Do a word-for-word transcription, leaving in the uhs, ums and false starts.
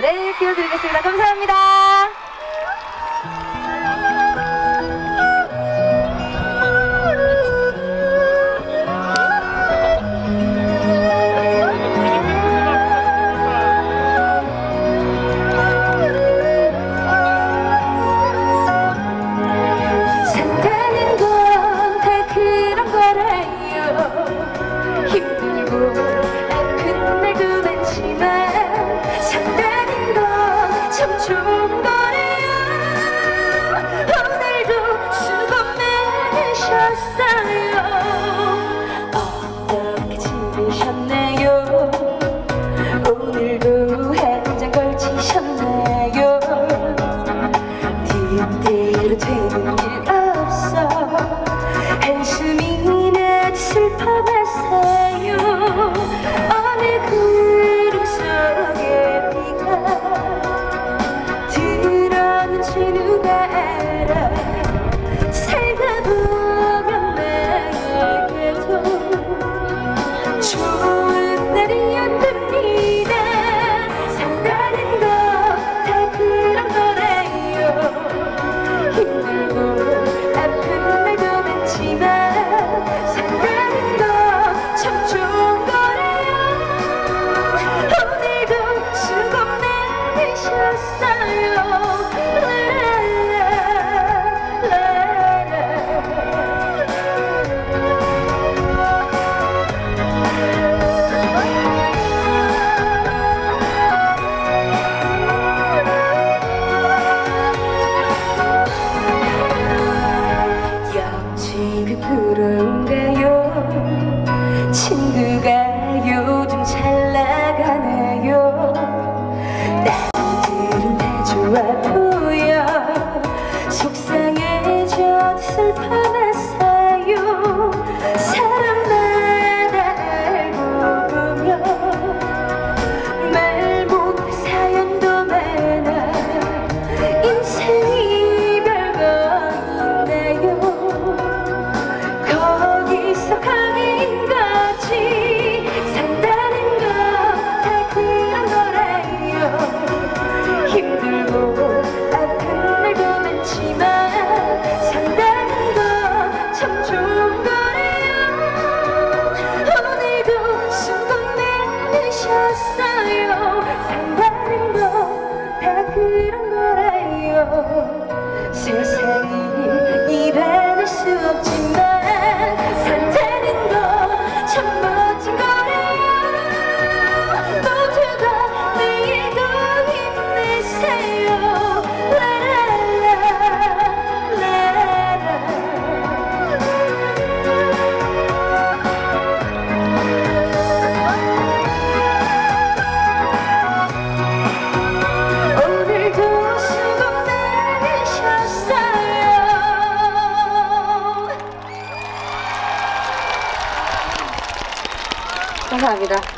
노래 띄워드리겠습니다. 감사합니다. 좋은 거래요. 오늘도 수고 많으셨어요. 어떻게 지내셨나요? 오늘도 한잔 걸치셨나요? 뒤대로 되는 일 없어 한숨이 나지 슬퍼하세요. 어느 구름 속에 비가 누가 알아. 살다 보면 나에게도 좋은 날이었답니다. 산다는 거 다 그런 거래요. 힘들고 아픈 날도 많지만 산다는 거 참 좋은 거래요. 오늘도 수고 많으셨어요. 부러운가요? 친구가 요즘 잘 나가나요? 남들은 다 좋아 보여 속상해져 슬퍼하세요. 사람마다 알고 보면 말 못할 사연도 많아. 인생이 별거 있나요? 거기서 가는 거지. 산다는 거 다 그런 거래요. 힘들고 아픈 날도 많지만 산다는 거 참 좋은 거래요. 오늘도 수고 많으셨어요. 산다는 거 다 그런 거래요. 세상이 일어날 수 없지만 산다는 거 참 멋진 거래요. 모두가 내일도 힘내세요. 라라라 라라. 오늘도 수고 많으셨어요. 감사합니다.